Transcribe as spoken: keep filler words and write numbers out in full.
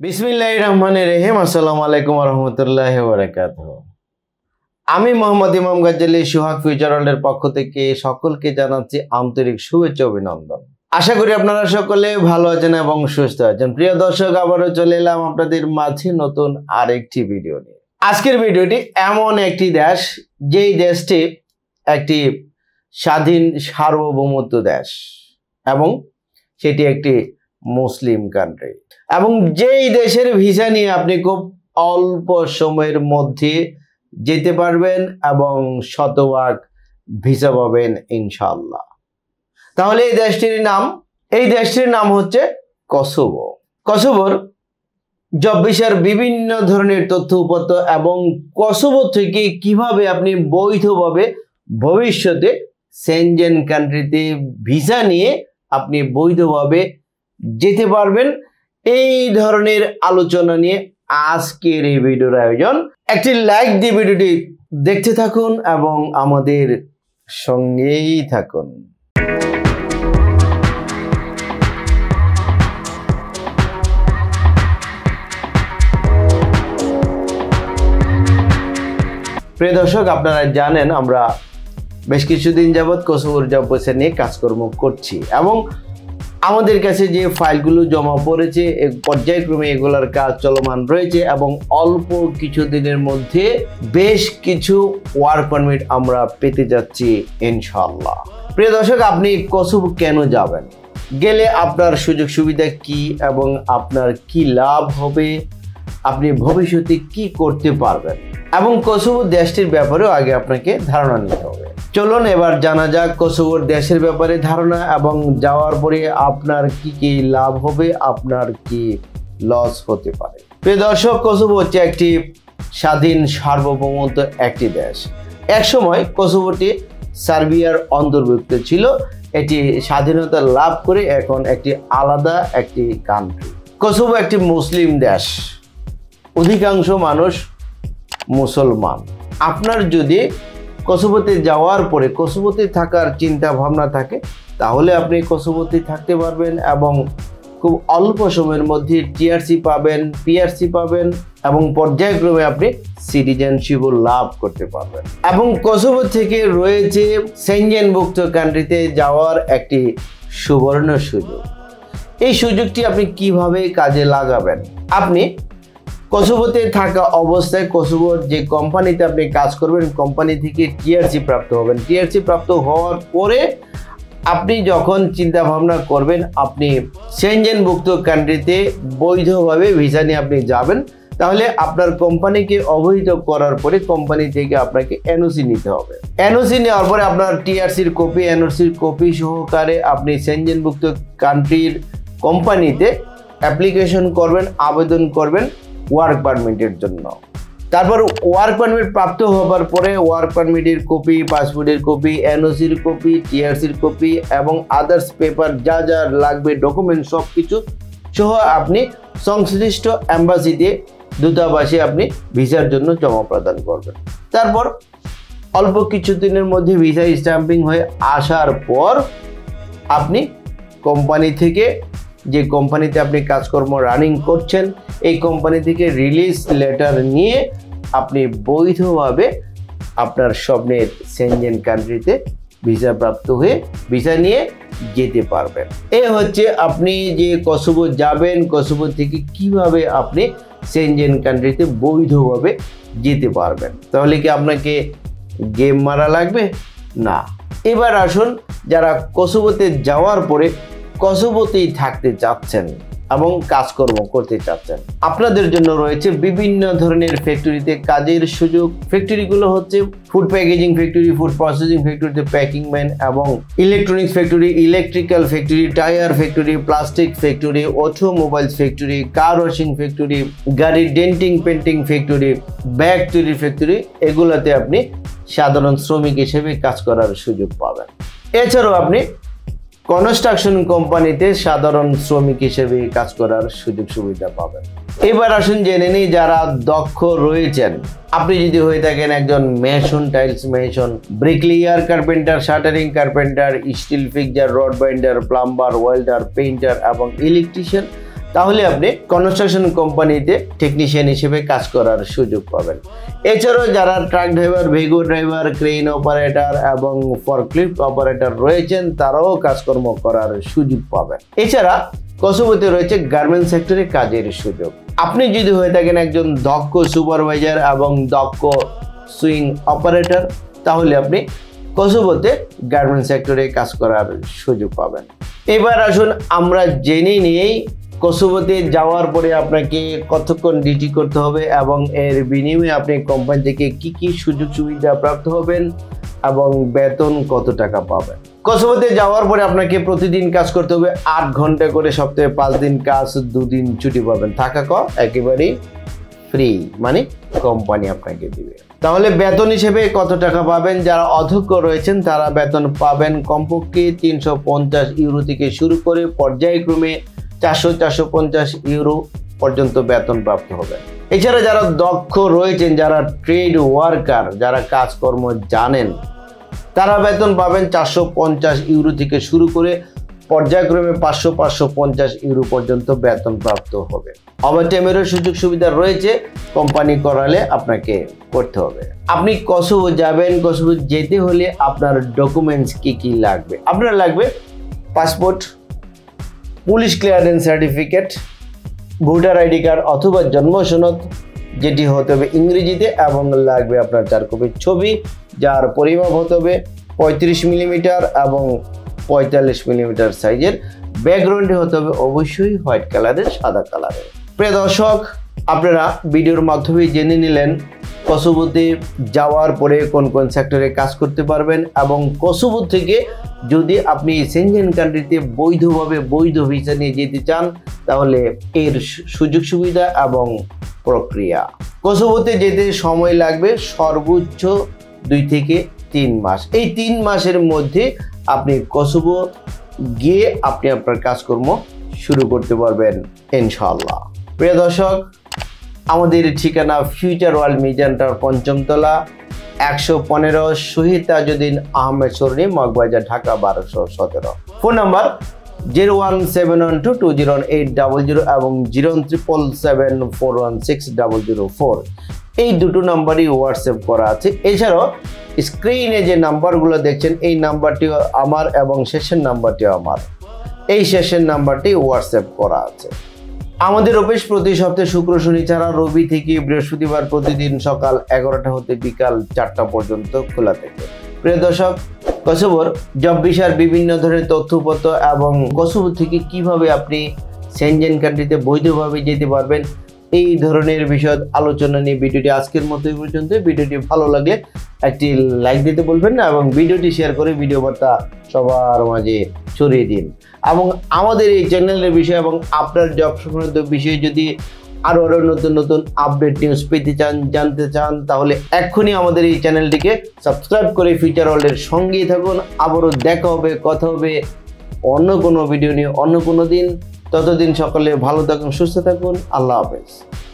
বিসমিল্লাহির রহমানির রহিম। আসসালামু আলাইকুম ওয়া রাহমাতুল্লাহি ওয়া বারাকাতুহু। আমি মোহাম্মদ ইমাম গাজ্জালি সোহাগ ফিউচার ওয়ার্ল্ডের পক্ষ থেকে সকলকে জানাচ্ছি আন্তরিক শুভেচ্ছা অভিনন্দন। আশা করি আপনারা সকলে ভালো আছেন এবং সুস্থ আছেন। প্রিয় দর্শক, আবারও চলে এলাম আপনাদের মাঝে নতুন আরেকটি ভিডিও নিয়ে। আজকের ভিডিওটি এমন একটি দেশ, যেই দেশটি একটি স্বাধীন সার্বভৌমত্ব দেশ এবং সেটি একটি মুসলিম কান্ট্রি, এবং যেই দেশের ভিসা নিয়ে আপনি খুব অল্প সময়ের মধ্যে যেতে পারবেন এবং শতভাগ ভিসা পাবেন ইনশাআল্লাহ। তাহলে এই দেশটির নাম এই দেশটির নাম হচ্ছে কসোভো। কসোভোর জব ভিসার বিভিন্ন ধরনের তথ্য উপাত্ত এবং কসোভো থেকে কিভাবে আপনি বৈধভাবে ভবিষ্যতে সেনজেন কান্ট্রিতে ভিসা নিয়ে আপনি বৈধভাবে যেতে পারবেন, এই ধরনের আলোচনা নিয়ে আজকের এই ভিডিওর আয়োজন। একটি লাইক দিয়ে ভিডিওটি দেখতে থাকুন এবং আমাদের সঙ্গেই থাকুন। প্রিয় দর্শক, আপনারা জানেন আমরা বেশ কিছুদিন যাবৎ কসোভোর জব ভিসা নিয়ে কাজকর্ম করছি এবং আমাদের কাছে যে ফাইলগুলো জমা পড়েছে পর্যায়ক্রমে এগুলোর কাজ চলমান রয়েছে এবং অল্প কিছু দিনের মধ্যে বেশ কিছু ওয়ার্ক পারমিট আমরা পেতে যাচ্ছি ইনশাআল্লাহ। প্রিয় দর্শক, আপনি কসোভো কেন যাবেন, গেলে আপনার সুযোগ সুবিধা কি এবং আপনার কি লাভ হবে, আপনি ভবিষ্যতে কি করতে পারবেন এবং কসোভো দেশটির ব্যাপারেও আগে আপনাকে ধারণা নিতে হবে। চলুন এবার জানা যাক কসোভোর দেশের ব্যাপারে ধারণা এবং যাওয়ার পরে আপনার কি কি লাভ হবে, আপনার কি লস হতে পারে। প্রিয় দর্শক, কসোভো হচ্ছে একটি স্বাধীন সার্বভৌমত্ব একটি দেশ। একসময় কসোভোটি সার্বিয়ার অন্তর্ভুক্ত ছিল। এটি স্বাধীনতা লাভ করে এখন একটি আলাদা একটি কান্ট্রি। কসোভো একটি মুসলিম দেশ, অধিকাংশ মানুষ মুসলমান। আপনার যদি কসোভোতে যাওয়ার পরে কসোভোতে থাকার চিন্তা ভাবনা থাকে, তাহলে আপনি কসোভোতে থাকতে পারবেন এবং খুব অল্প সময়ের মধ্যে টিআরসি পাবেন, পিআরসি পাবেন এবং পর্যায়ক্রমে আপনি সিটিজেনশিপও লাভ করতে পারবেন। এবং কসোভো থেকে রয়েছে সেনজেনভুক্ত কান্ট্রিতে যাওয়ার একটি সুবর্ণ সুযোগ। এই সুযোগটি আপনি কিভাবে কাজে লাগাবেন? আপনি কসোভোতে থাকা অবস্থায় কসোভোর যে কোম্পানিতে আপনি কাজ করবেন, কোম্পানি থেকে টিআরসি প্রাপ্ত হবেন। টিআরসি প্রাপ্ত হওয়ার পরে আপনি যখন চিন্তা ভাবনা করবেন আপনি সেনজেনভুক্ত কান্ট্রিতে বৈধভাবে ভিসা নিয়ে আপনি যাবেন, তাহলে আপনার কোম্পানিকে অবহিত করার পরে কোম্পানি থেকে আপনাকে এনওসি নিতে হবে। এনওসি নেওয়ার পরে আপনার টিআরসির কপি, এনওসির কপি সহকারে আপনি সেনজেনভুক্ত কান্ট্রির কোম্পানিতে অ্যাপ্লিকেশন করবেন, আবেদন করবেন ওয়ার্ক পারমিটের জন্য। তারপর ওয়ার্ক পারমিট প্রাপ্ত হওয়ার পরে ওয়ার্ক পারমিটের কপি, পাসপোর্টের কপি, এনওসির কপি, টিআরসির কপি এবং আদার্স পেপার যা যা লাগবে ডকুমেন্ট সব কিছু সহ আপনি সংশ্লিষ্ট অ্যাম্বাসিতে, দূতাবাসে আপনি ভিসার জন্য জমা প্রদান করবেন। তারপর অল্প কিছু দিনের মধ্যে ভিসা স্ট্যাম্পিং হয়ে আসার পর আপনি কোম্পানি থেকে, যে কোম্পানিতে আপনি কাজকর্ম রানিং করছেন, এই কোম্পানি থেকে রিলিজ লেটার নিয়ে আপনি বৈধভাবে আপনার স্বপ্নের সেনজেন কান্ট্রিতে ভিসা প্রাপ্ত হয়ে ভিসা নিয়ে যেতে পারবেন। এ হচ্ছে আপনি যে কসোভো যাবেন, কসোভো থেকে কিভাবে আপনি সেনজেন কান্ট্রিতে বৈধভাবে যেতে পারবেন। তাহলে কি আপনাকে গেম মারা লাগবে? না। এবার আসুন, যারা কসোভোতে যাওয়ার পরে কসোভোতেই থাকতে চাচ্ছেন এবং কাজকর্ম করতে চাচ্ছেন, আপনাদের জন্য রয়েছে বিভিন্ন ধরনের ফ্যাক্টরিতে কাজের সুযোগ। ফ্যাক্টরিগুলো হচ্ছে food packaging factory, food processing ফ্যাক্টরিতে প্যাকিং ম্যান এবং electronics factory, electrical factory, tyre factory, plastic factory, automobiles factory, car washing factory, গাড়ির ডেন্টিং পেন্টিং ফ্যাক্টরি, ব্যাগ তৈরির ফ্যাক্টরি, এগুলোতে আপনি সাধারণ শ্রমিক হিসেবে কাজ করার সুযোগ পাবেন। এছাড়াও আপনি কনস্ট্রাকশন কোম্পানিতে সাধারণ শ্রমিক হিসেবে কাজ করার সুযোগ সুবিধা পাবেন। এবার আসুন জেনে নিই যারা দক্ষ রয়েছেন। আপনি যদি হয়ে থাকেন একজন mason, tiles mason, bricklayer, carpenter, shuttering carpenter, steel fixer, rod binder, plumber, welder, painter এবং ইলেকট্রিশিয়ান, তাহলে আপনি কনস্ট্রাকশন কোম্পানিতে টেকনিশিয়ান হিসেবে কাজ করার সুযোগ পাবেন। এছাড়াও যারা ট্রাক ড্রাইভার, ভেগো ড্রাইভার, ক্রেন অপারেটর এবং ফরক্লিফট অপারেটর রয়েছেন তারাও কাজকর্ম করার সুযোগ পাবেন। এছাড়া কসোভোতে রয়েছে গার্মেন্টস সেক্টরে কাজের সুযোগ। আপনি যদি হয়ে থাকেন একজন দক্ষ সুপারভাইজার এবং দক্ষ সুইং অপারেটর তাহলে আপনি কসোভোতে গার্মেন্টস সেক্টরে কাজ করার সুযোগ পাবেন। এবার আসুন আমরা জেনে নিই কসোভোতে যাওয়ার পরে আপনাকে কতক্ষণ ডিউটি করতে হবে এবং এর বিনিময়ে আপনি কোম্পানি থেকে কি কি সুযোগ সুবিধা প্রাপ্ত হবেন এবং বেতন কত টাকা পাবেন। কসোভোতে যাওয়ার পরে আপনাকে প্রতিদিন কাজ করতে হবে আট ঘন্টা করে, সপ্তাহে পাঁচ দিন কাজ, দুদিন ছুটি পাবেন। থাকা ক একেবারেই ফ্রি, মানে কোম্পানি আপনাকে দিবে। তাহলে বেতন হিসেবে কত টাকা পাবেন? যারা অধ্যক্ষ রয়েছেন তারা বেতন পাবেন কমপক্ষে তিনশো পঞ্চাশ ইউরো থেকে শুরু করে পর্যায়ক্রমে চারশো চারশো পঞ্চাশ ইউরো পর্যন্ত বেতন প্রাপ্ত হবে। এছাড়া যারা দক্ষ রয়েছেন, যারা ট্রেড ওয়ার্কার, যারা কাজকর্ম জানেন তারা বেতন পাবেন চারশো পঞ্চাশ ইউরো থেকে শুরু করে পর্যায়ক্রমে পাঁচশো পাঁচশো পঞ্চাশ ইউরো পর্যন্ত বেতন প্রাপ্ত হবে। ওভারটাইমেরও সুযোগ সুবিধা রয়েছে, কোম্পানি করালে আপনাকে করতে হবে। আপনি কসোভো যাবেন, কসোভো যেতে হলে আপনার ডকুমেন্টস কি কি লাগবে? আপনার লাগবে passport, police clearance certificate, voter ID card অথবা জন্ম সনদ, যেটি হতে হবে ইংরেজিতে, এবং লাগবে আপনার চার কপির ছবি যার পরিমাপ হতে হবে পঁয়ত্রিশ মিলিমিটার এবং পঁয়তাল্লিশ মিলিমিটার সাইজের। ব্যাকগ্রাউন্ডে হতে হবে অবশ্যই হোয়াইট কালারের, সাদা কালারের। প্রিয় দর্শক, আপনারা ভিডিওর মাধ্যমে জেনে নিলেন কসোভোতে যাওয়ার পরে কোন কোন সেক্টরে কাজ করতে পারবেন এবং কসোভো থেকে যদি আপনি সেনজেন কান্ট্রিতে বৈধভাবে বৈধ ভিসা নিয়ে যেতে চান তাহলে এর সুযোগ সুবিধা এবং প্রক্রিয়া। কসোভোতে যেতে সময় লাগবে সর্বোচ্চ দুই থেকে তিন মাস। এই তিন মাসের মধ্যে আপনি কসোভো গিয়ে আপনি আপনার কাজকর্ম শুরু করতে পারবেন ইনশাআল্লাহ। প্রিয় দর্শক, আমাদের ঠিকানা ফিউচার ওয়ার্ল্ড মিজান টাওয়ার, পঞ্চম তলা, একশো পনেরো শহীদ তাজউদ্দিন আহমেদ সরণি, মগবাজার, ঢাকা বারোশো সতেরো। Phone number zero one seven one two two zero eight double zero এবং zero triple seven four one six double zero four, এই দুটো নাম্বারই হোয়াটসঅ্যাপ করা আছে। এছাড়াও স্ক্রিনে যে নাম্বারগুলো দেখছেন এই নাম্বারটিও আমার এবং শেষের নাম্বারটিও আমার, এই শেষের নাম্বারটি হোয়াটসঅ্যাপ করা আছে। আমাদের অফিস প্রতি সপ্তাহে শুক্র শনি ছাড়া রবি থেকে বৃহস্পতিবার প্রতিদিন সকাল এগারোটা হতে বিকাল চারটা পর্যন্ত খোলা থাকে। প্রিয় দর্শক, কসোভোর জব ভিসার বিভিন্ন ধরনের তথ্যপত্র এবং কসোভো থেকে কিভাবে আপনি সেনজেন কান্ট্রিতে বৈধভাবে যেতে পারবেন এই ধরনের বিষয় আলোচনা নিয়ে ভিডিওটি আজকের মতো এই পর্যন্ত। ভিডিওটি ভালো লাগলে একটি লাইক দিতে বলবেন না এবং ভিডিওটি শেয়ার করে ভিডিও বার্তা সবার মাঝে ছড়িয়ে দিন। এবং আমাদের এই চ্যানেলের বিষয় এবং আপনার জব সংক্রান্ত বিষয়ে যদি আরও আরও নতুন নতুন আপডেট নিউজ পেতে চান, জানতে চান, তাহলে এক্ষুনি আমাদের এই চ্যানেলটিকে সাবস্ক্রাইব করে ফিউচার ওয়ার্ল্ডের সঙ্গেই থাকুন। আবারও দেখা হবে, কথা হবে অন্য কোনো ভিডিও নিয়ে অন্য কোনো দিন। ততদিন সকলে ভালো থাকুন, সুস্থ থাকুন। আল্লাহ হাফেজ।